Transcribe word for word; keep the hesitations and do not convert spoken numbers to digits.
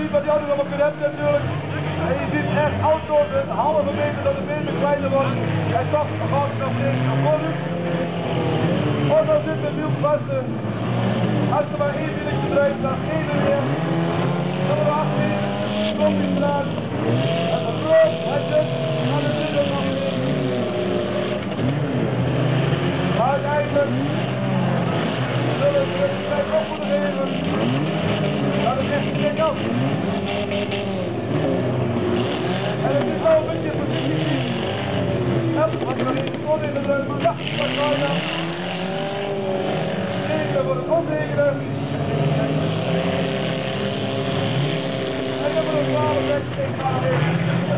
ziet wat die auto's allemaal kunnen hebben natuurlijk. En je ziet echt auto's een halve meter dat de meter kleiner wordt. En toch gaat het nog steeds naar voren. En dan zit met Niels Basten. Als er maar één direct bedrijf dan één weer. Dan we achterin, komt die straat. En de vloot, hij zit, en dan zit er nog één. Maar uiteindelijk zullen we de tijd op moeten geven. Dat is echt niet af. En het is wel een beetje positie. Help, wat we in de kort in de zacht van China. Zeker voor het oprekenen. En dan voor een twaalf, zestien, twaalf.